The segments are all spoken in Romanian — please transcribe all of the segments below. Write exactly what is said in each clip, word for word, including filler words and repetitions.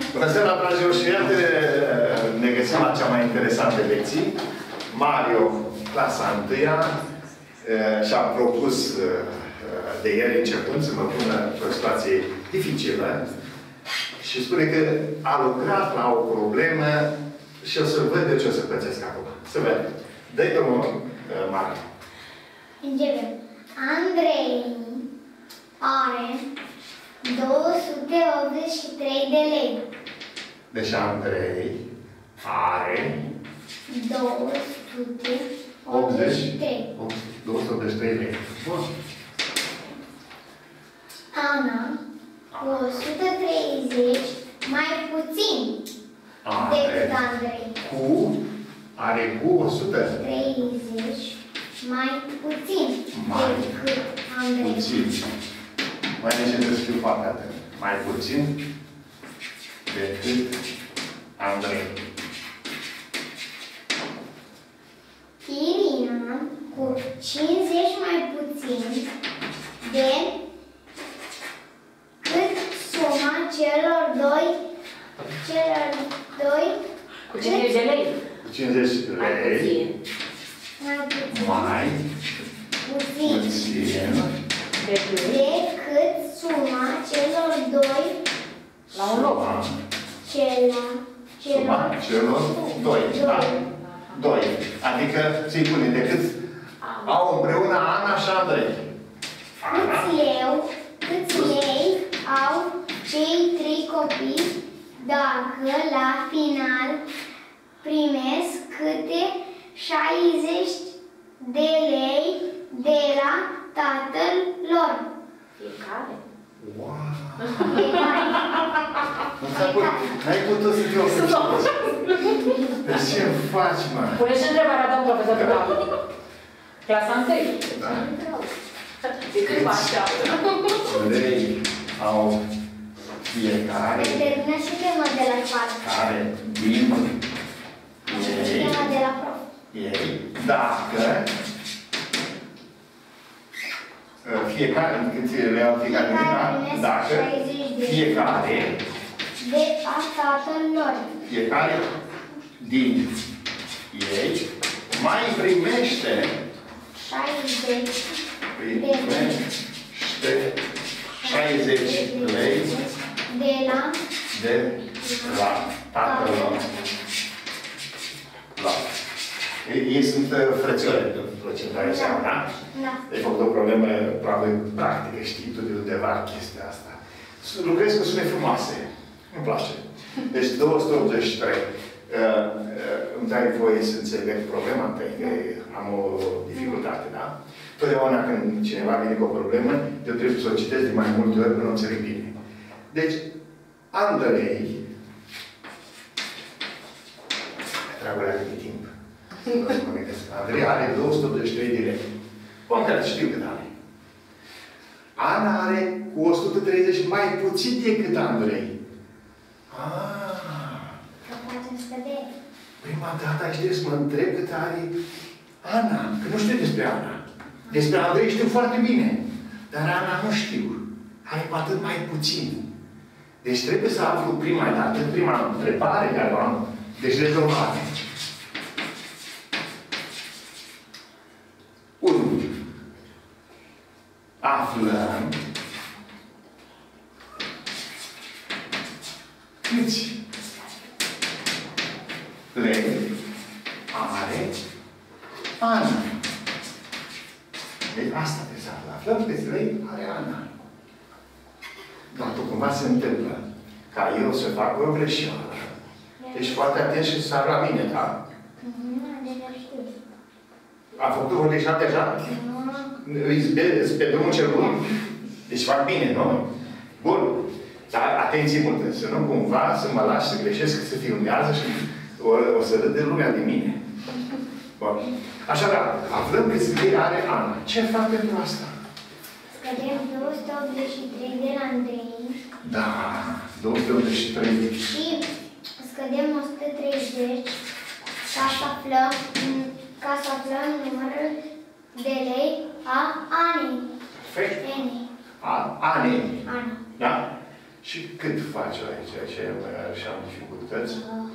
Bună seara, dragilor, și iată ne găsim la cea mai interesantă lecție. Mario, clasa întâia, și-a propus de ieri începând să mă pună o situație dificilă și spune că a lucrat la o problemă și o să văd de ce o să pățesc acum. Să vedem. Dă-i drumul, Mario. Începem. Andrei are două sute optzeci și trei de lei. Deci Andrei are două sute optzeci și trei. două sute optzeci și trei lei. Bun. Ana cu o sută treizeci mai puțin decât Andrei. Cu are cu o sută treizeci mai puțin decât Andrei. Puțin. Mai nici să fiu foarte atent. Mai puțin decât Andrei. Irina cu cincizeci mai puțin de cât suma celor doi celor doi cu cincizeci de lei. Cu cincizeci de lei. Mai puțin. Mai puțin. puțin. Decât suma celor doi La un loc. Cela, Suma celor doi. Da? Doi. Adică, să-i pune, decât au împreună Ana și Andrei. Câți eu, câți ei au cei trei copii dacă la final primesc câte șaizeci de lei de la tatăl lor. Fiecare? Wow! Fiecare. N-ai putut să te oprești. Deci ce faci, mă? Pune și întrebarea, domnul profesor Dunavu. Clasa întâi. Da. De cât mă așteaptă? Lei au fiecare. Termină și tema de la școală. Care din ei, Tema de la prof. ei, dacă fiecare, cât le au fiecare, dacă fiecare, de a tatăl lor. fiecare din ei mai primește, șaizeci primește șaizeci lei de la de la tatăl lor. La. Ei, ei sunt uh, frățiori, procentare seama, da? Da. Ai făcut o problemă, probabil, practică, știi tu de undeva chestia asta. Lucrez cu sume frumoase. Îmi place. Deci două sute optzeci și trei. Uh, uh, îmi dai voie să înțeleg problema ta, că am o dificultate, da? Totdeauna când cineva vine cu o problemă, eu trebuie să o citesc de mai multe ori până o înțeleg bine. Deci, Andrei, treabă la de timp. Andrei are două sute optzeci și trei de lei. Concret, știu cât are. Ana are cu o sută treizeci mai puțin decât Andrei. Ah. Că facem scădere. Prima dată aș trebui să mă întreb cât are Ana. Că nu știu despre Ana. Despre Andrei știu foarte bine. Dar Ana nu știu. Are cu atât mai puțin. Deci trebuie să aflu prima dată, prima întrebare care o am. Deci rezolvare. unu. Aflăm câți lei are Ana. Deci asta trebuie să aflăm. Aflăm câți lei are Ana. Dar tu cumva se întâmplă ca eu să fac o greșeală. Deci foarte atent și să la mine, da? Nu, deja știu. A făcut o greșeală deja? Îți pe drumul cel bun? Deci fac bine, nu? Bun. Dar atenție multă. Să nu cumva să mă lași să greșesc, să filmează și o, o să râde lumea de mine. Bun. Așadar, aflăm câți lei are Ana. Ce fac pentru asta? Scădem două sute optzeci și trei de la Andrei. Da, două sute optzeci și trei. Și scădem o sută treizeci ca să aflăm, ca să aflăm numărul de lei a Anei. Perfect. Anei. A Anei. Anei. Da? Și cât faci aici? Ce și am dificultăți?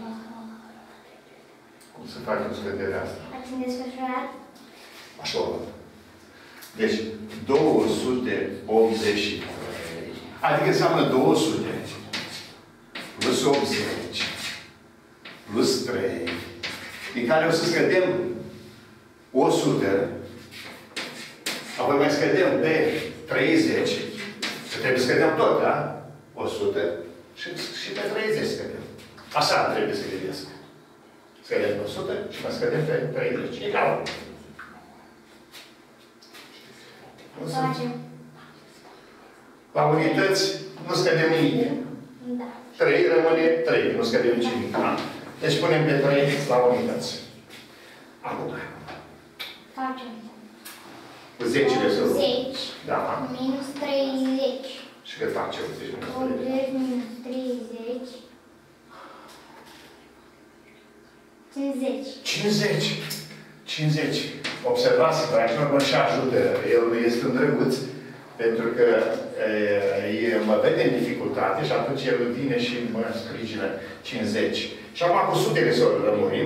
Cum să faci o scădere asta? Facem desfășurat. Așa o văd. Deci, două sute optzeci și trei. Adică înseamnă două sute. Plus optzeci. Plus trei. Din care o să scădem o sută. Apoi mai scădem pe treizeci. Și trebuie să scădem tot, da? o sută. Și, și pe treizeci scădem. Așa trebuie să gândesc. Scădem pe o sută și mai scădem pe treizeci. Egal. Facem. La unități nu scădem nimic. Da. trei rămâne trei. Nu scădem nici nimic. Da? Deci punem pe trei la unități. Acum. Facem. Cu zecile să luăm. optzeci. Da. Minus treizeci. Și cât face optzeci minus treizeci? optzeci minus treizeci. cincizeci. cincizeci. cincizeci. Observați că aici nu mă și ajută. El este un drăguț, pentru că e, mă vede în dificultate și atunci el vine și mă sprijină cincizeci. Și acum cu sutele să rămânim.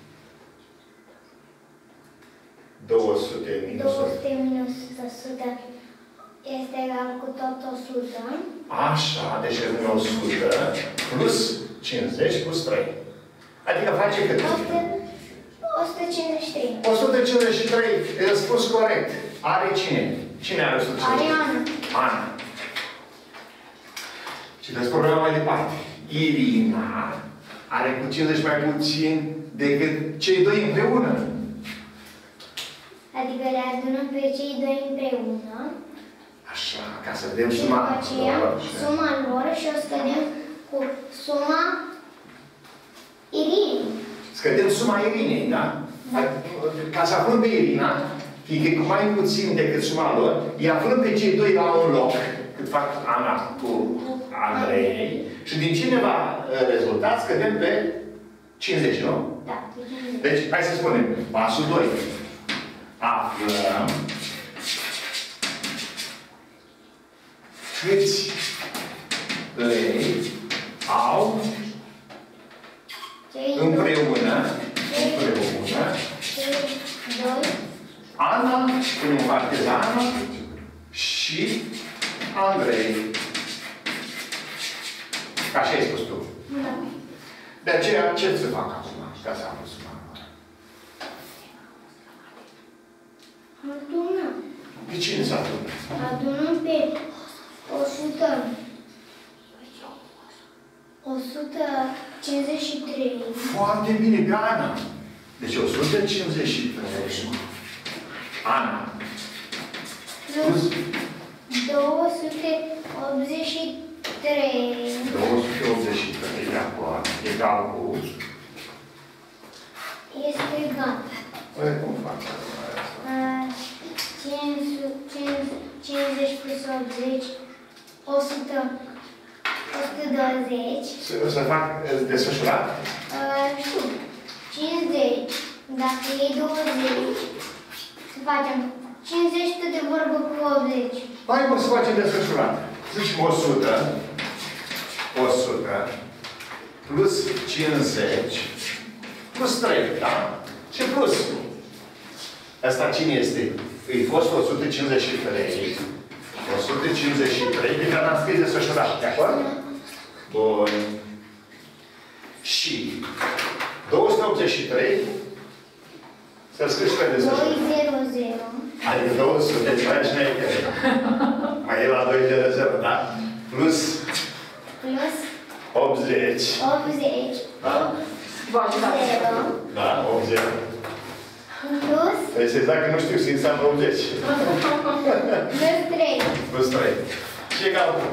două sute minus două sute minus o sută este egal cu tot o sută. Așa, deci rămâne o sută plus cincizeci plus trei. Adică face cât? o sută cincizeci și trei. o sută cincizeci și trei. Răspuns corect. Are cine? Cine are o sută cincizeci și trei? Are Ana. Ana. Citeți problema mai departe. Irina are cu cincizeci mai puțin decât cei doi împreună. Adică le adunăm pe cei doi împreună. Așa, ca să vedem Și suma. după aceea, suma lor și o scădem cu suma Irinei. Scădem suma Irinei, da? Da. Ca să aflăm pe Irina, fiindcă cu mai puțin decât suma lor, îi aflăm pe cei doi la un loc, cât fac Ana cu Andrei, și din cine va rezulta, scădem pe cincizeci, nu? Da. Deci, hai să spunem, pasul doi. Aflăm câți îi au Cei împreună, Cei împreună, Cei doi. Ana, punem partizană și Andrei. Ca așa ai spus tu. Da. De aceea, ce să fac acum? Ca să am suma. Adunăm. De cine s-a adunat? Adunăm pe o sută. o sută cincizeci și trei. Foarte bine, pe Ana. Deci o sută cincizeci și trei. Ana. Plus două sute optzeci și trei. două sute optzeci și trei de acord. Egal cu... Este egal. Păi, cum fac? cincizeci plus optzeci. o sută. o sută douăzeci. Să, să fac desfășurat? Uh, știu. cincizeci. Dacă e douăzeci, să facem cincizeci tot de vorbă cu optzeci. Hai, mă, să facem desfășurat. Zicem o sută. o sută. Plus cincizeci. Plus trei, da? Ce plus? Asta cine este? Îi fost o sută cincizeci și trei. o sută cincizeci și trei de care am scris desfășurat. De acord? Bun. Și două sute optzeci și trei să scris pe desfășurat. doi zero zero. Adică două sute, deci mai și mai e la doi zero zero, da? Plus Plus optzeci. optzeci. Da. zero. Da, optzeci. Plus. Deci exact că nu știu să înseamnă optzeci. Plus trei. Plus trei. Și egal cu.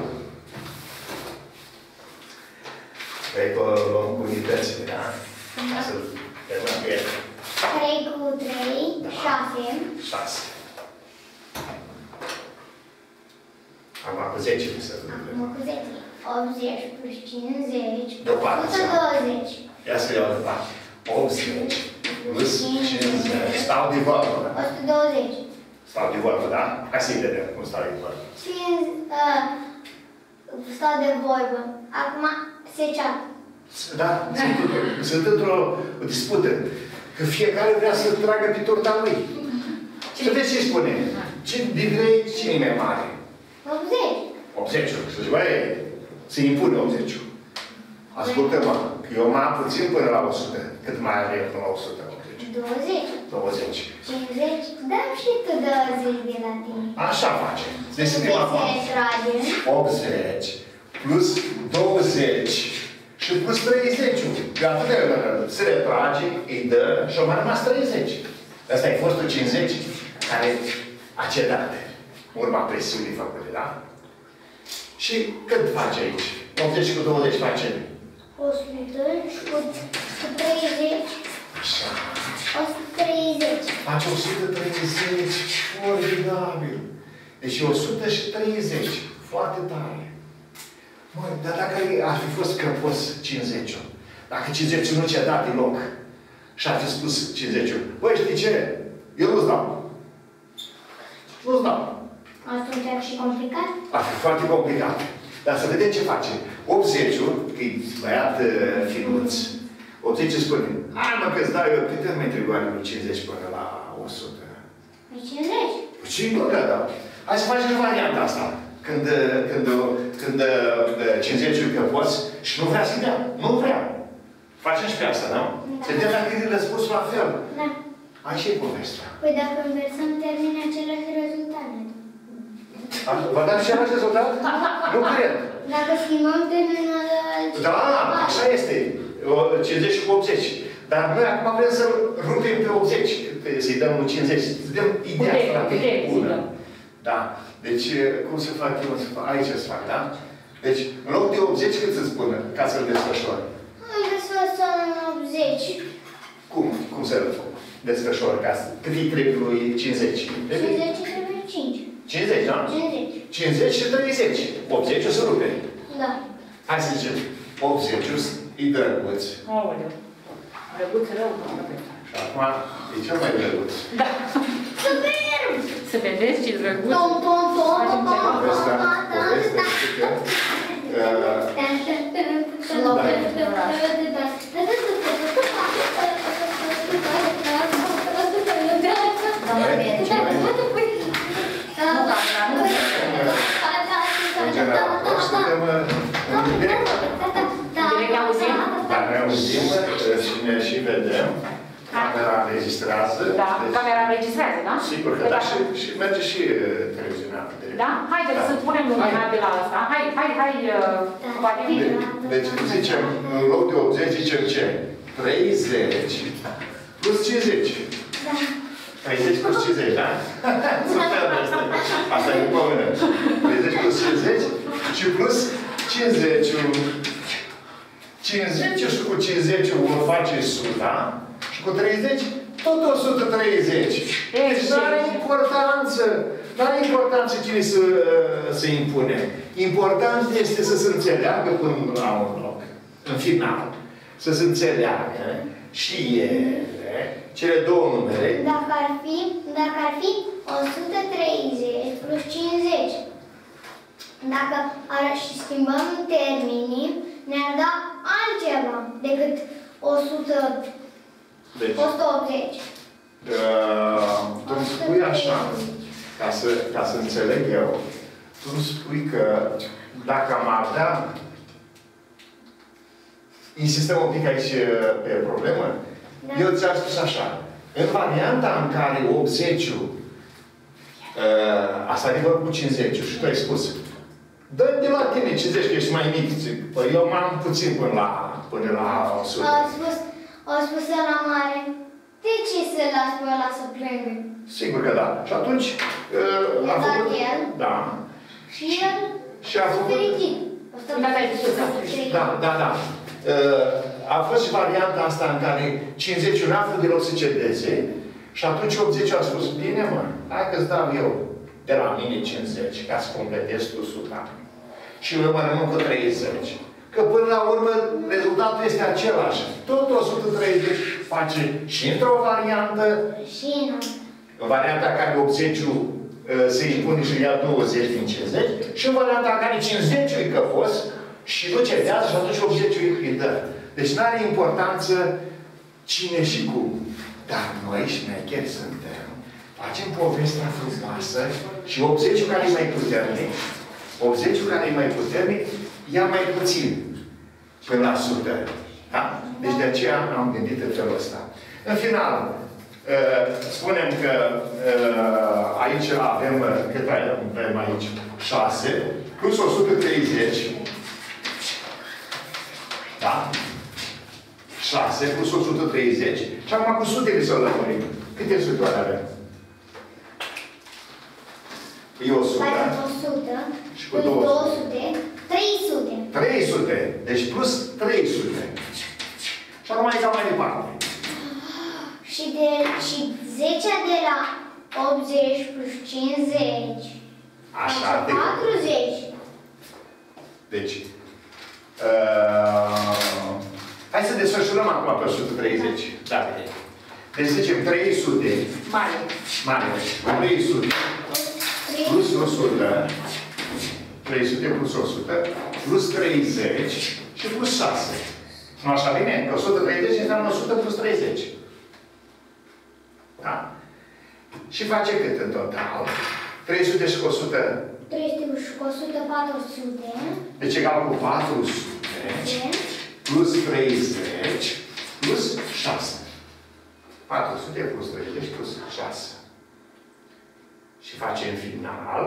Păi că luăm cu unitățile, da? Ca să terminăm cu ele. trei cu trei. șase. șase. Acum cu zece să Acum cu zece. optzeci plus cincizeci. Deoparte, o sută douăzeci. ia să iau de parte. optzeci plus cincizeci. Stau de vorbă. o sută douăzeci. Stau de vorbă, da? Hai să-i vedem cum stau de vorbă. cinci, uh, stau de vorbă. Acum se ceartă. Da, sunt, sunt într-o dispută. Că fiecare vrea să tragă pe torta lui. Și vedeți ce spune? Ce dintre ei, cine e mai mare? optzeci. optzeci. Și zice, băi, se impune optzeci. Ascultă-mă, că eu mai am puțin până la o sută. Cât mai are până la o sută? douăzeci. douăzeci. cincizeci. Dăm și tu douăzeci de la tine. Așa face. Deci suntem acum. optzeci plus douăzeci și plus treizeci. Că atât de se retrage, îi dă și au mai rămas treizeci. Asta e fostul cincizeci care a cedat în urma presiunii făcute, da? Și cât face aici? optzeci cu douăzeci face? o sută și cu treizeci. Așa. o sută treizeci. Face o sută treizeci. Formidabil. Deci o sută treizeci. Foarte tare. Măi, dar dacă ar fi fost crăpos cincizeci, dacă cincizeci nu ți-a dat deloc și ar fi spus cincizeci, băi, știi ce? Eu nu-ți dau. Nu-ți dau. Atunci ar fi complicat? Ar fi foarte complicat. Dar să vedem ce face. optzeci-ul, că e băiat uh, finuț, optzeci spune, hai mă că-ți dau eu, câte metri goare cu cincizeci până la o sută? cincizeci. Păi ce nu că da? Hai să facem varianta asta. Când, când, când cincizeci-ul că poți și nu vrea să dea. Nu vrea. Facem și pe asta, nu? Da. Se dea la cât răspunsul la fel. Da. Așa e povestea. Păi dacă inversăm, termine același rezultat. Vă dați același rezultat? Nu cred. Dacă schimbăm termenul... Da, așa este. cincizeci cu optzeci. Dar noi acum vrem să rupem pe optzeci. Să-i dăm un cincizeci. Să dăm ideea strategică bună. Da. Deci, cum se fac eu? Se fac? Aici se fac, da? Deci, în loc de optzeci, cât să spună? Ca să-l desfășor. Îmi desfășor în optzeci. Cum? Cum să-l desfășor? Ca să... Cât îi trebuie lui cincizeci? cincizeci trebuie cinci. cincizeci, da? cincizeci. cincizeci și treizeci. optzeci o să rupe. Da. Hai să zicem. optzeci îi drăguț. Aoleu. Drăguț rău. Și acum e cel mai drăguț. Da. Super! Să vedeți ce drăguț. Tom, tom, tom, tom, tom, Povestea, povestea este în generator, suntem în direct. Direct ne auzim? Dar ne auzim și ne și vedem. Camera înregistrează. Da, camera înregistrează, da? Sigur că da, și, și merge și televiziunea. Da? Haideți să punem lumina de la asta. Hai, hai, hai, poate De, deci zicem, în loc de optzeci, zicem ce? treizeci plus cincizeci. Da. treizeci plus cincizeci, da? Asta e după mână. treizeci plus cincizeci și plus cincizeci. cincizeci și cu cincizeci vor face o sută. Și cu treizeci, tot o sută treizeci. Deci nu are importanță. Nu are importanță cine să se impune. Important este să se înțeleagă până la un loc. În final. Să se înțeleagă și ele, cele două numere. Dacă ar fi, dacă ar fi o sută treizeci plus cincizeci, dacă ar și schimbăm termenii, ne-ar da altceva decât o sută, Deci, o sută optzeci. uh, tu îmi spui așa, ca să, ca să înțeleg eu, tu îmi spui că dacă am avea, insistăm un pic aici pe problemă, Da. eu ți-am spus așa, în varianta în care optzeci-ul uh, asta adică cu cincizeci și tu ai spus, dă-mi de la tine cincizeci, că ești mai mic. Păi eu m-am puțin până la, până la o sută. Au spus, au spus la mare, de ce să las pe ăla să plângă? Sigur că da. Și atunci uh, a făcut... el. Da. Și el Și a făcut... fericit. Da, da, Da, da, da. Uh, a fost și varianta asta în care cincizeci n-a vrut deloc să cedeze și atunci optzeci a spus, bine mă, hai că-ți dau eu de la mine cincizeci ca să completezi tu o sută. Și eu mă rămân cu treizeci. Că până la urmă rezultatul este același. Tot o sută treizeci face și într-o variantă, Și nu. în varianta care optzeci-ul se impune și ia douăzeci din cincizeci, și în varianta în care cincizeci e că a fost, și nu cedează și atunci optzeci îi dă. Deci nu are importanță cine și cum. Dar noi, șmecheri suntem, facem povestea frumoasă și optzeciul care e mai puternic, optzeciul care e mai puternic, ia mai puțin până la sută. Da? Deci de aceea am gândit în felul ăsta. În final, spunem că aici avem, cât avem aici? șase, plus o sută treizeci. Da? șase plus o sută treizeci. Și acum cu sutele să-l lămurim. Câte sutoare avem? E o sută. o sută. Și cu două sute. trei sute. trei sute. Deci plus trei sute. Și acum e cam mai departe. Și, de, și zece de la optzeci plus cincizeci. Așa. De patruzeci. Deci. Uh, hai să desfășurăm acum pe o sută treizeci. Da. Deci zicem trei sute. Mare. Mare. trei sute. Plus o sută. trei sute plus o sută. Plus treizeci. Și plus șase. Nu așa bine? Că o sută treizeci înseamnă o sută plus treizeci. Da? Și face cât în total? trei sute și cu o sută. trei sute și cu o sută, patru sute. Deci egal cu patru sute. Plus treizeci. Plus șase. patru sute plus treizeci plus șase. Și face în final.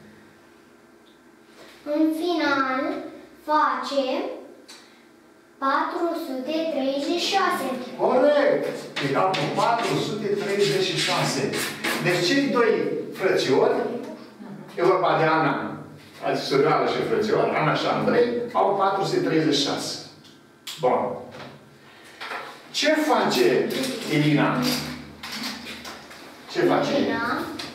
În final face patru sute treizeci și șase. Corect! Egal cu patru sute treizeci și șase. Deci cei doi frățiori, e vorba de Ana, adică surioară și frățior, Ana și Andrei, au patru sute treizeci și șase. Bun. Ce face Elina? Ce face Elina?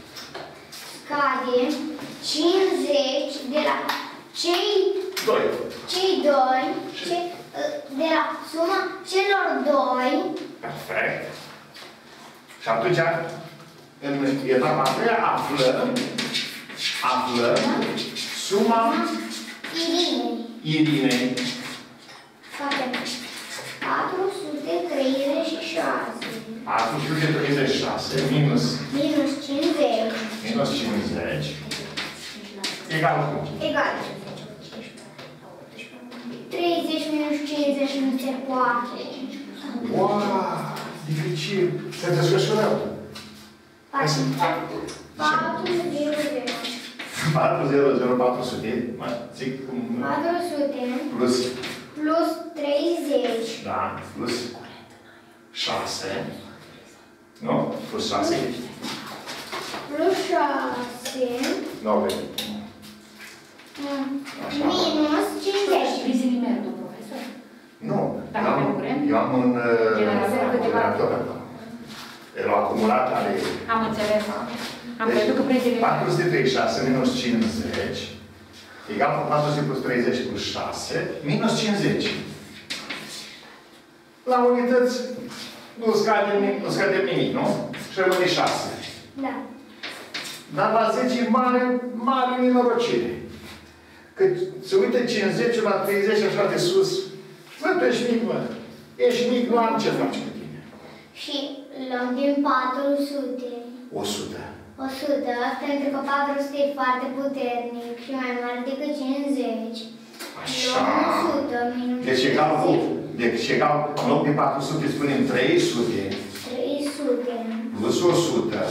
Scade cincizeci de la cei doi. Cei doi, ce, de la suma celor doi. Perfect. Și atunci, în etapa a treia, aflăm, aflăm suma Irinei. Irinei. Facem patru sute treizeci și șase. patru sute treizeci și șase minus, Minus cincizeci. minus cincizeci. Egal cu? Egal. treizeci minus cincizeci nu se poate. Wow! Dificil. Să desfășurăm. Facem patru zero zero. patru zero zero patru sute. Mă zic cum... patru sute. Plus. Plus treizeci. Da. Plus șase. Nu? Plus șase. Plus șase. nouă. Minus cincizeci. Prizilimentul, profesor. Nu. Dacă avem curent? Eu am un generator. El acumulat are... Am înțeles. Am Deci, crezut că prizilimentul. patru sute treizeci și șase minus cincizeci egal cu patru sute plus treizeci plus șase minus cincizeci. La unități nu scade nimic, nu scade nimic, nu? Și rămâne șase. Da. Dar la zece e mare, mare nenorocire. Că se uită cincizeci la treizeci așa de sus. Bă, tu ești mic, mă. Ești mic, nu am ce faci cu tine. Și luăm din patru sute. o sută. o sută, pentru că patru sute e foarte puternic și mai mare decât cincizeci. Așa. Luăm o sută minus Deci egal cu... Deci egal, în loc de patru sute spunem trei sute. trei sute. Plus o sută.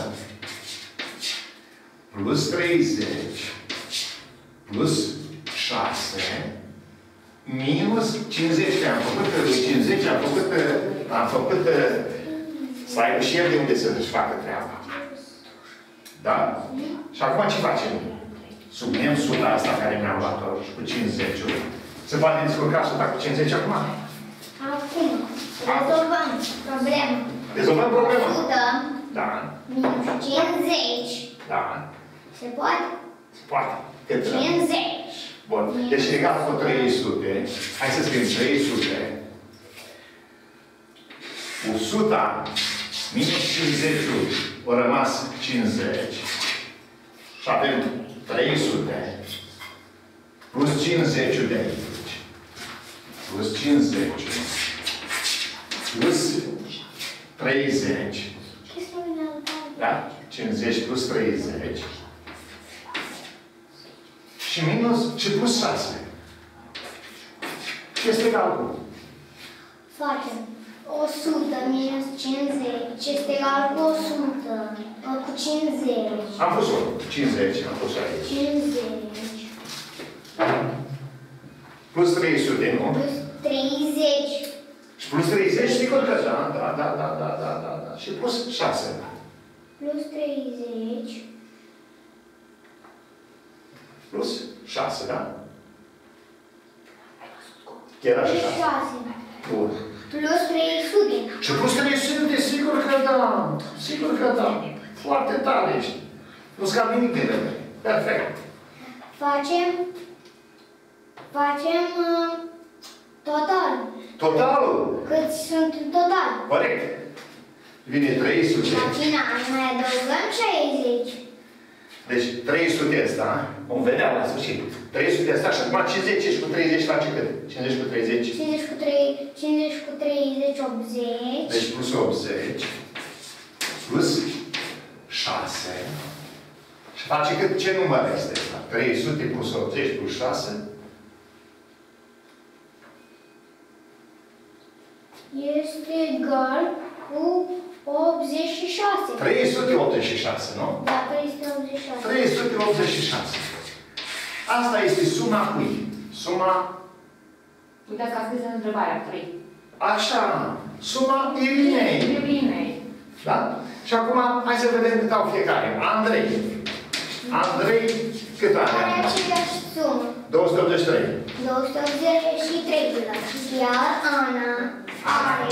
Plus treizeci. Plus șase. Minus cincizeci. Am făcut cincizeci, am făcut... Am făcut... Să aibă și el de unde să-și facă treaba. Da? Și acum ce facem? Subnem suta asta care mi-am luat-o cu cincizeci-ul. Se poate descurca suta cu cincizeci acum? Acum, rezolvăm problema. Rezolvăm problema. o sută Da. minus cincizeci. Da. Se poate? Se poate. Cât? cincizeci. Bun. Deci egal cu trei sute. Hai să scriem trei sute. o sută minus cincizeci-ul. O rămas cincizeci. Și avem trei sute plus cincizeci de aici. Plus cincizeci. Plus treizeci. Da? cincizeci plus treizeci. Și minus și plus șase. Ce este calculul? Facem o sută minus cincizeci este egal cu o sută, cu cincizeci. Am pus-o. cincizeci, am pus aici. cincizeci. Plus trei sute, nu? Plus treizeci. Și plus treizeci, sigur că da, da, da, da, da, da, da, da. Și plus șase. Plus treizeci. Plus șase, da? Chiar așa. Plus șase. Bun. Plus trei sute. Și plus trei sute, sigur că da. Sigur că da. Foarte tare ești. Nu scap nimic de vreme. Perfect. Facem, facem uh, total. Totalul? Câți sunt în total? Corect. Vine trei sute. La final mai adăugăm șaizeci. Deci trei sute ăsta, vom vedea la sfârșit. trei sute ăsta și acum cincizeci și cu treizeci face cât? cincizeci cu treizeci? cincizeci cu trei, cincizeci cu treizeci, optzeci. Deci plus optzeci. Plus șase. Și face cât? Ce număr este ăsta? trei sute plus optzeci plus șase. Este egal cu optzeci și șase. trei sute optzeci și șase, nu? Da, trei sute optzeci și șase. trei sute optzeci și șase. Asta este suma cui? Suma... Uitați că a scris în întrebarea trei. Așa. Suma Irinei. Irinei. Da? Și acum, hai să vedem cât au fiecare. Andrei. Andrei, cât are? Are aceeași sumă. două sute optzeci și trei. două sute optzeci și trei. Iar Ana are...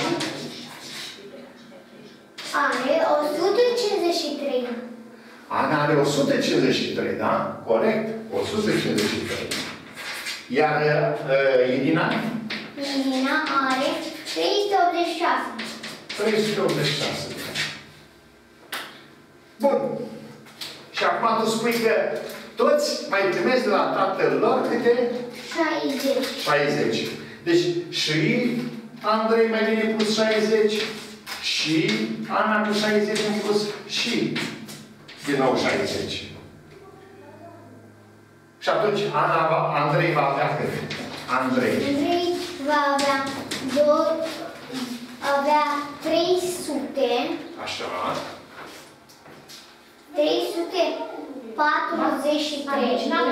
Are o sută cincizeci și trei. Ana are o sută cincizeci și trei, da? Corect. o sută cincizeci și trei. Iar uh, Irina? Irina are trei sute optzeci și șase. trei sute optzeci și șase. Bun. Și acum tu spui că toți mai primesc de la tatăl lor câte? șaizeci. șaizeci. Deci și Andrei mai vine plus șaizeci și Ana cu șaizeci în plus și din nou șaizeci. Și atunci Ana va, Andrei va avea cât? Andrei. Andrei va avea, două, avea trei sute. Așa. trei sute patruzeci și trei.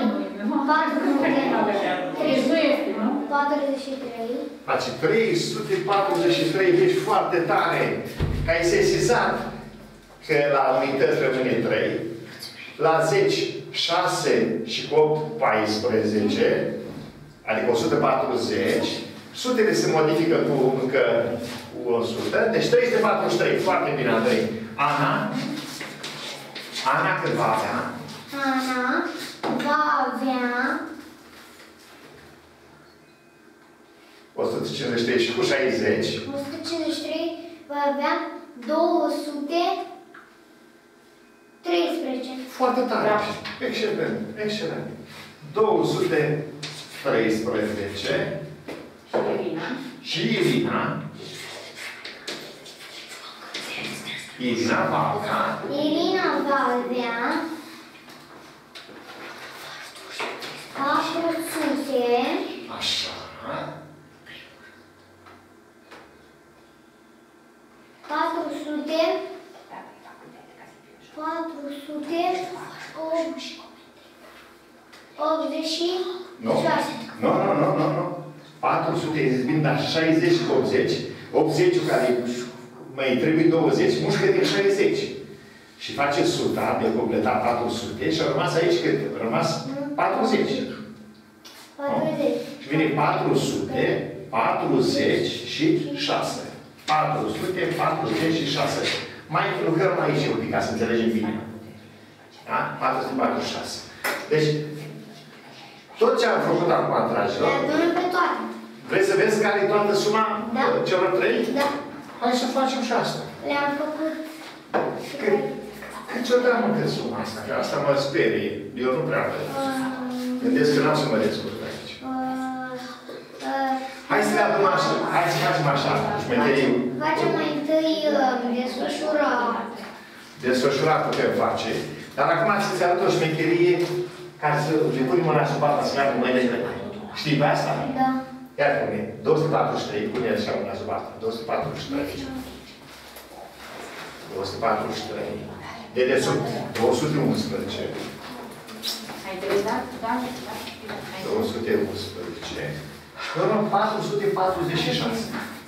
patruzeci și trei. Face trei sute patruzeci și trei, deci foarte tare. Că ai sesizat că la unități rămâne trei, la zeci, șase și cu opt, paisprezece, adică o sută patruzeci, sutele se modifică cu încă cu o sută, deci trei sute patruzeci și trei. Foarte bine, Andrei. Ana? Ana cât va avea? Ana va avea o sută cincizeci și trei și cu șaizeci. o sută cincizeci și trei, va avea două sute treisprezece. Foarte tare. Da. Excelent. Excelent. două sute treisprezece. Și Irina. Și Irina. Irina va avea. Irina va avea patru sute. Așa. patru sute. patru sute optzeci și șase. Nu, nu, nu, nu, nu. patru sute, zis bine, dar șaizeci și optzeci. optzeci care mai trebuie douăzeci, mușcă din șaizeci. Și face suta de completat patru sute și a rămas aici cât? A rămas patruzeci. patruzeci. Și vine patru sute, patruzeci și șase. patru sute, patruzeci și șase. Mai lucrăm aici un pic, ca să înțelegem bine. Da? patru sute patruzeci și șase. Deci, tot ce am făcut acum, dragilor, Le adunăm pe toate. vreți să vezi care e toată suma Da. celor trei? Da. Hai să facem și asta. Le-am făcut. Cât? Cât ți-o dăm încă suma asta? Că asta mă sperie. Eu nu prea văd. Gândesc că n-am să mă descurc aici. Hai să le adun așa. Hai să facem așa. Șmecherii. Facem mai întâi desfășurat. Desfășurat putem face. Dar acum să-ți arăt o șmecherie care să le punem mâna sub apa să meargă mâinile de mâine. Știi pe asta? Da. Iar pune. două sute patruzeci și trei. Pune așa mâna sub apa. două sute patruzeci și trei. două sute patruzeci și trei. De desubt. două sute unsprezece. Ai interesat? Da? două sute unsprezece. Și urmă patru sute patruzeci și șase.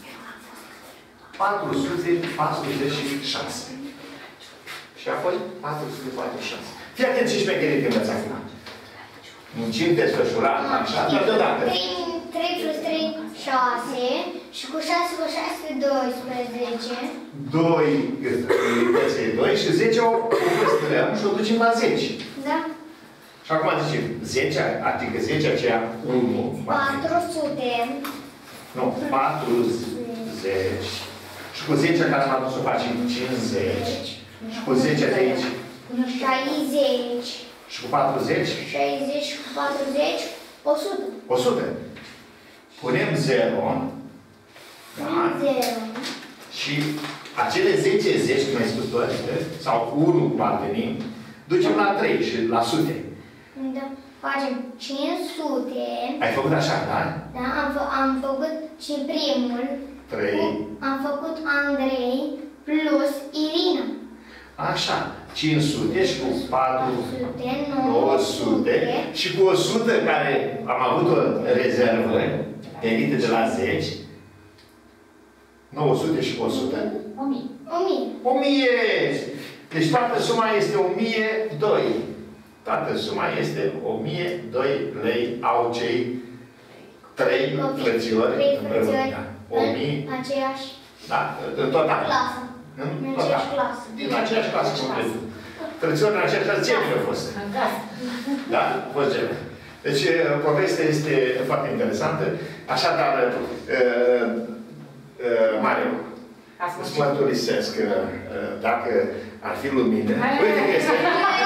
patru sute patruzeci și șase. Și apoi patru sute patruzeci și șase. Fii atent ce șmecherii te învăț acum. Muncim desfășurat, așa, dar deodată. trei plus trei, șase. Și cu șase cu șase, doisprezece. doi, unități doi și zece o păstrăm și o ducem la zece. Da. Și acum zicem zece, adică zece aceea unu. patru sute. Nu, patruzeci. Și cu zece care am adus o facem cincizeci. Și cu zece de aici. șaizeci. Și cu patruzeci. șaizeci și cu patruzeci, o sută. o sută. Punem zero. Da? zero. Și acele zece, zece, cum ai spus tu, sau unu parvenim, ducem la trei și la sute. Da. Facem cinci sute. Ai făcut așa, da? Da, am, fă, am făcut și primul. trei. Am făcut Andrei plus Irina. Așa. cinci sute și cu patru sute, nouă sute. Și cu o sută care am avut o rezervă venită de la zece. nouă sute și o sută. o mie. o mie. o mie! Deci toată suma este o mie doi. Toată suma este o mie doi lei au cei trei frățiori împreună. o mie. Aceeași Da, în total. clasă. În În total. aceeași clasă. Din aceeași clasă complet. Frățiori în aceeași clasă, gemeni au fost. În casă. Da? Au fost gemeni. Deci, povestea este foarte interesantă. Așadar, uh, uh, Mariu, îți mărturisesc că uh, dacă ar fi lumină, uite că este...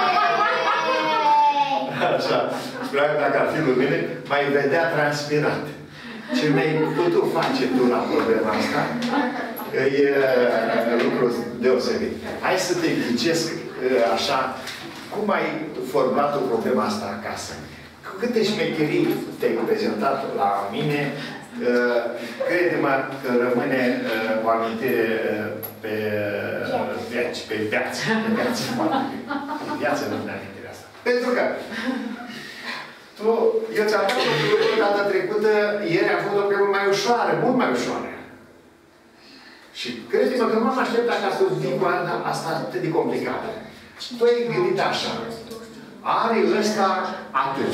Așa, spunea că dacă ar fi lumină, mai vedea transpirat. Ce mi-ai putut face tu la problema asta, e lucru deosebit. Hai să te ghicesc așa, cum ai format o problema asta acasă? Cu câte șmecherii te-ai prezentat la mine, crede-mă că rămâne o amintire pe viață, pe viață, pe viață, pe viață rămâne amintirea asta. Pentru că tu, eu ți-am spus data trecută, ieri a fost o problemă mai ușoară, mult mai ușoară. Și crede-mă că nu m-am așteptat ca să vin cu asta atât de complicată. Tu ai gândit așa. Are ăsta atât.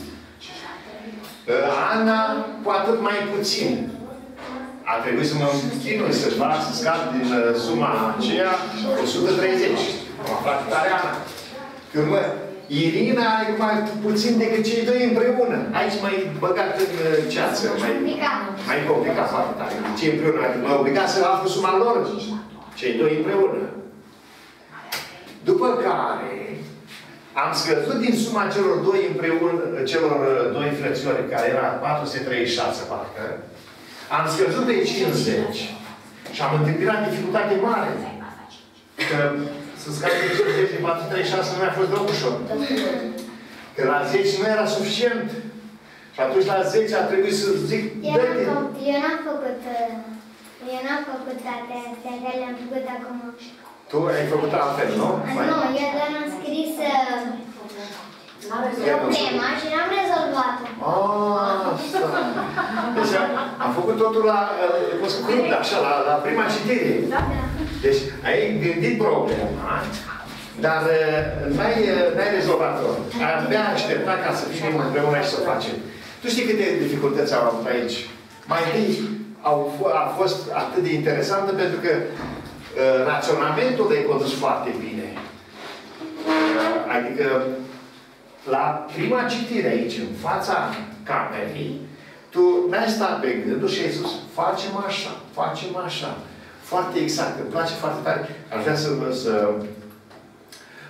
Ana cu atât mai puțin. A trebuit să mă chinui să fac, să scap din suma aceea o sută treizeci. Am aflat tare Ana. Că urmă, Irina are mai puțin decât cei doi împreună. Aici mai băgat în ceață. Mai complicat. Mai complicat foarte tare. Cei împreună. M-au obligat să aflu suma lor. Cei doi împreună. După care am scăzut din suma celor doi împreună, celor doi frățiori, care era patru sute treizeci și șase, parcă. Am scăzut de cincizeci. Și am întâmpinat dificultate mare. Că să scad de cincizeci de patru sute treizeci și șase nu mi-a fost deloc ușor. Că la zece nu era suficient. Și atunci la zece a trebuit să zic, dă-te. Eu n-am făcut, eu n-am făcut toate astea, care le-am făcut acum. Tu ai făcut altfel, nu? Nu, eu doar am scris problema și n-am rezolvat-o. Asta. Deci am făcut totul la, crunt, așa, la, la prima citire. Deci ai gândit problema, dar n-ai rezolvat-o. Abia așteptat ca să fim împreună și să o facem. Tu știi câte dificultăți au avut aici? Mai întâi au, a fost atât de interesantă pentru că uh, raționamentul l-ai condus foarte bine. Uh, adică la prima citire aici, în fața camerei, tu n-ai stat pe gândul și ai spus, facem așa, facem așa. Foarte exact, îmi place foarte tare. Aș vrea să, să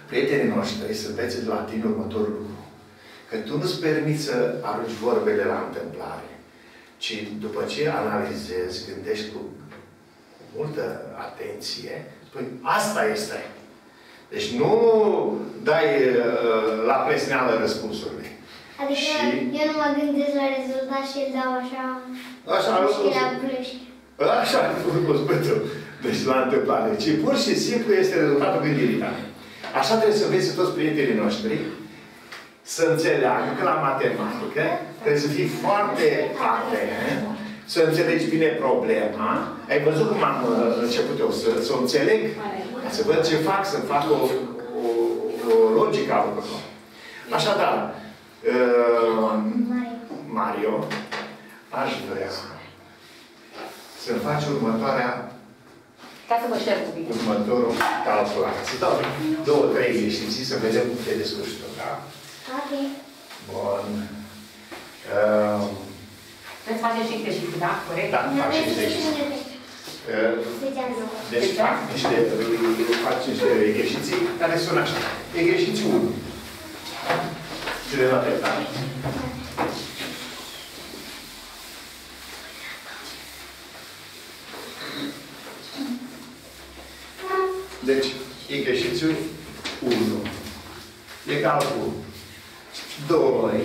prietenii noștri să învețe de la tine următorul lucru. Că tu nu-ți permiți să arunci vorbele la întâmplare, ci după ce analizezi, gândești cu multă atenție, spui, asta este. Deci nu dai uh, la presneală răspunsurile. Adică și... eu nu mă gândesc la rezultat și îl dau așa... Așa, așa a fost pentru. Deci la întâmplare. Ci pur și simplu este rezultatul gândirii tale. Așa trebuie să înveți toți prietenii noștri să înțeleagă că la matematică trebuie să fii foarte atent, să înțelegi bine problema. Ai văzut cum am început eu să, să o înțeleg? Să văd ce fac, să fac o, o, o logică a lucrurilor. Așadar, uh, Mario, aș vrea să-mi faci următoarea ca să mă șterg cu bine. Următorul calculație. Să dau două, trei exerciții să vedem cum te descurci tu, da? Ok. Bun. Uh, Veți face și exerciții, da? Corect? Da, fac și exerciții. Deci fac niște, fac niște exerciții care sună așa. Exercițiul unu. Cele la treptare. Deci, exercițiul unu egal cu doi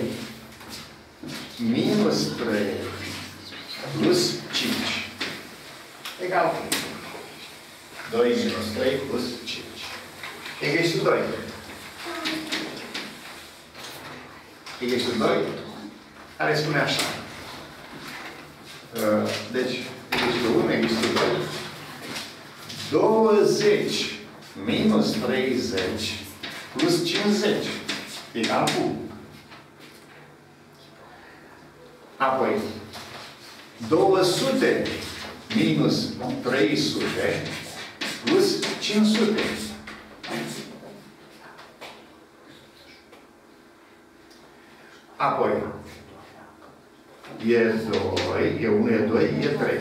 minus trei plus cinci egal cu doi minus trei plus cinci. Exercițiul doi. Exercițiul doi care spune așa. Deci, exercițiul unu, exercițiul doi. douăzeci minus treizeci plus cincizeci egal cu. Apoi, două sute minus trei sute plus cinci sute. Apoi, e doi, e unu, e doi, e trei.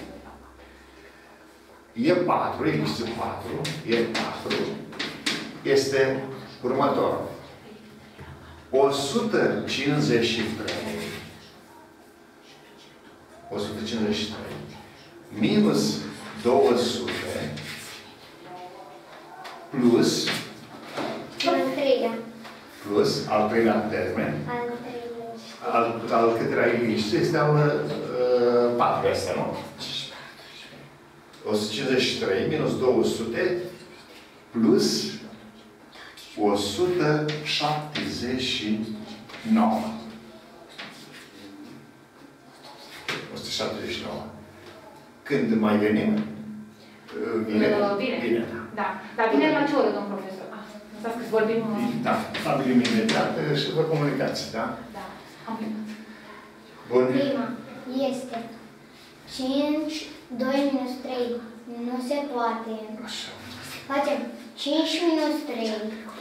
E patru, există patru, e patru, este următorul. o sută cincizeci și trei, o sută cincizeci și trei, minus două sute, plus, plus, al treilea termen, al, al câtelea există, este al uh, patru, este, nu? o sută cincizeci și trei minus două sute plus o sută șaptezeci și nouă. o sută șaptezeci și nouă. Când mai venim? Vine. Bine. Bine. Da. Dar vine la ce oră, domn profesor? Ah, lăsați că vorbim... Da. Stabilim imediat și vă comunicați, da? Da. Am plecat. Bun. Prima este cinci, doi minus trei. Nu se poate. Așa. Facem cinci minus trei.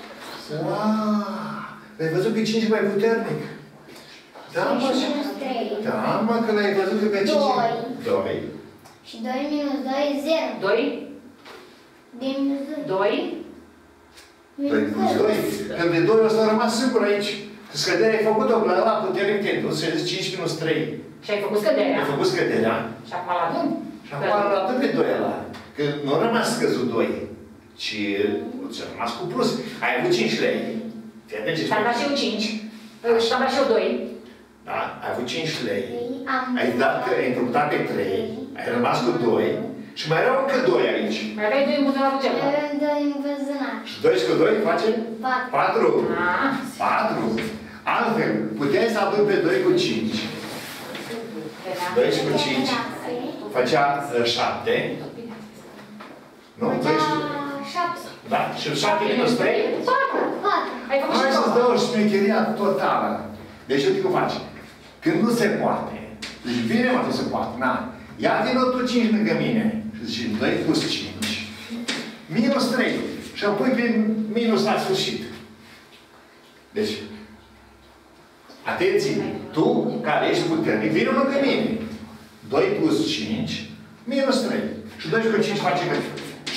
Wow! L-ai văzut pe cinci mai puternic? Da, mă, cinci minus trei. da, mă, că l-ai văzut pe cinci. doi. doi. Și doi minus doi, zero. doi. doi minus doi. doi. doi minus doi. Când de doi ăsta a rămas singur aici. Că scăderea ai făcut-o la ăla puternic tentul. Și ai zis cinci minus trei. Și ai făcut scăderea. Ai făcut scăderea. Și acum la doi. Și acum la doi pe doi ăla. Că nu a rămas scăzut doi. Ci a rămas cu plus. Ai avut cinci lei. Și am dat și eu cinci. Și am dat și eu doi. Da? Ai avut cinci lei. Am Ai dat, ai împrumutat pe trei. Ai rămas cu doi. Și mai erau încă doi aici. Mai aveai doi în buzunar cu ceva. avem doi în buzunar. Și doi cu doi face? Patru. Patru. Ah. Patru. Altfel, puteai să adun pe doi cu cinci. doi cu cinci. Făcea șapte. Nu? Făcea șapte. Da? Și șapte minus trei? Patru. Patru. Ai făcut Hai și să-ți două. dau șmecheria totală. Deci uite cum faci. Când nu se poate. Deci bine mă, nu se poate. Na. Ia vină tu cinci lângă mine. Și zici doi plus cinci. Minus trei. Și apoi pe minus la sfârșit. Deci, atenție, tu, care ești puternic, vină lângă mine. doi plus cinci, minus trei. Și doi cu cinci face cât?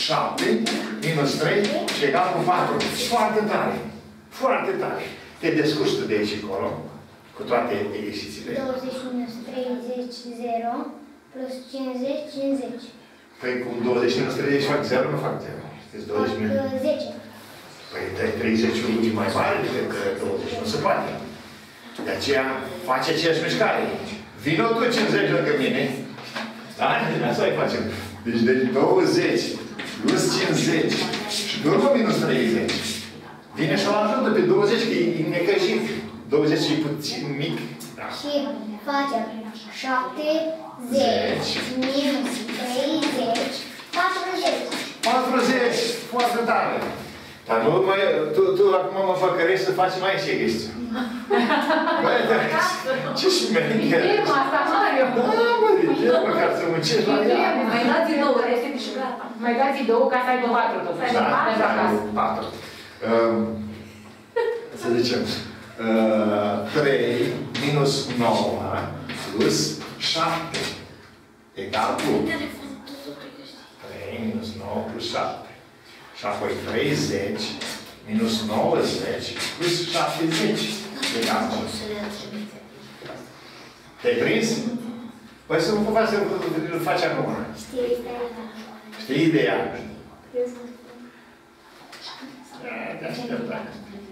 șapte minus trei și egal cu patru. Foarte tare. Foarte tare. Te descurci tu de aici încolo, cu toate exercițiile. douăzeci minus treizeci, zero, plus cincizeci, cincizeci. Păi cum douăzeci minus treizeci fac zero, nu fac zero. Deci douăzeci minus... Fac zece. Păi dai treizeci e mai mare decât douăzeci. Nu se poate. De aceea face aceeași mișcare. Vino tu cincizeci lângă mine. Da? Asta îi facem. Deci de douăzeci plus cincizeci și pe urmă minus treizeci. Vine și-o ajută pe douăzeci, că e necăjit. douăzeci e puțin mic. Da. Și facem șaptezeci minus treizeci, patruzeci. patruzeci! Foarte tare! Dar nu mai... Tu, tu acum mă făcărești să faci mai și chestii. Băi, dar ce șmecher! E asta, Mario! Da, bă, de ce măcar să muncești la ea? Mai dați două repede și gata. Mai dați două ca să aibă patru totuși. Da, da, patru. Um, să zicem, uh, trei minus nouă plus șapte egal cu trei minus nouă plus șapte. Și apoi treizeci minus nouăzeci plus șaptezeci egal cu. Te-ai prins? Păi să nu faci să îl faci acum. Știi ideea? Te așteptai.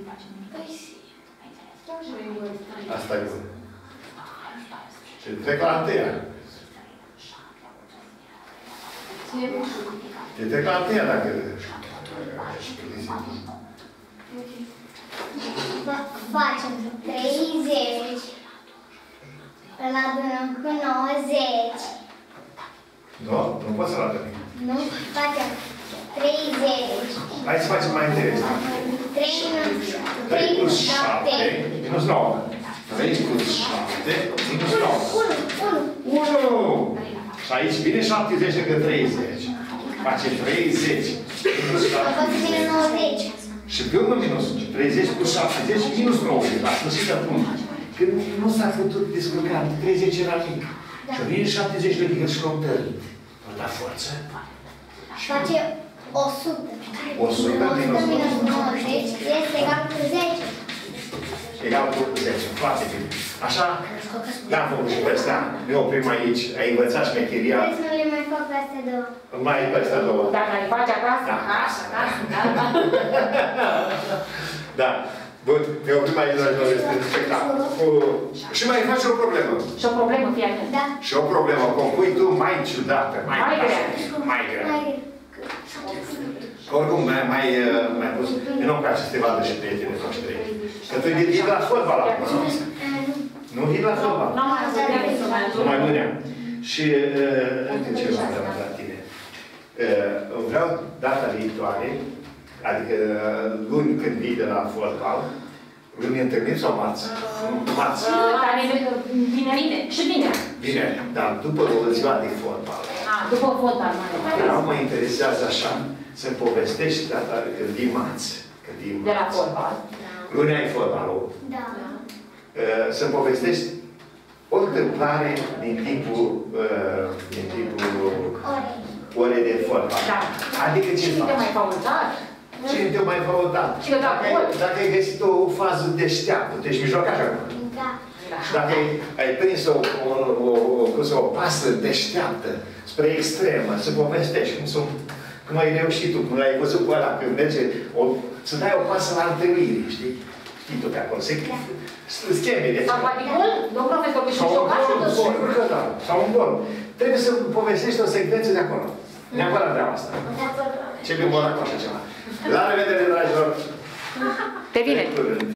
Asta e bun. Și trec la întâia. Te trec la întâia dacă... Facem treizeci, îl adunăm cu nouăzeci. Nu? Nu poți să-l aduni. Nu? Facem treizeci. Hai să facem mai interesant. trei plus șapte. Minus nouă. trei plus șapte minus nouă. unu. unu! Și aici vine șaptezeci lângă treizeci. Face treizeci minus șaptezeci. nouăzeci. Și pe urmă minus treizeci plus șaptezeci minus nouăzeci. La sfârșit acum. Când nu s-a putut descurca, treizeci era mic. Și vine șaptezeci lângă și l-au întărit. Au dat forță. Face o sută. o sută minus nouăzeci este egal cu zece. Egal cu zece. Foarte bine. Așa, le-am făcut și pe astea. Ne oprim aici. Ai învățat șmecheria. Vreți să nu le mai fac pe astea două? Mai pe astea două. Dacă le faci acasă? Da. Acasă, acasă, gata. Da. Bun, ne oprim aici, dragilor, este spectacol. Și mai faci o problemă. Și o problemă, fie atent. Da. Și o problemă, cum pui tu, mai ciudată. Mai, Mai grea. Mai grea. Mai Oricum, mai, mai, mai pus, nu-mi place să te vadă și prietenii noștri. Că tu e la fotbal acum, nu? Nu e la fotbal. Nu mai Nu mai mâneam. Și încă ceva vreau la tine. Vreau data viitoare, adică luni când vii de la fotbal, luni ne întâlnim sau marți? Marți. Dar vine, vine. Și vine. Bine, dar după o ziua de fotbal. Ah, după fotbal, mai Dar mă interesează așa, să-mi povestești data când vii marți. Când vii marți. de la fotbal. Luni ai fotbalul. Da. Să-mi povestești o întâmplare din timpul, din timpul orei de fotbal. Da. Adică ce Cine te mai faultat? Cine te mai faultat? Cine da gol? Dacă ai găsit o fază deșteaptă, tu ești mijlocaș acum. Da. Și dacă ai, ai prins o, o, o, o, o pasă deșteaptă spre extremă, să povestești cum, sunt, cum ai reușit tu, cum ai văzut cu ăla, când merge, o, să dai o pasă la întâlnire, știi? Știi tu pe acolo, se scheme de Sau poate gol? Domnul profesor, că și sau un jocașul gol, de gol. sigur că da, sau un gol. Trebuie să povestești o secvență de acolo. Neapărat vreau asta. Ce mi-o vor acolo așa ceva. La revedere, dragilor! Te vine.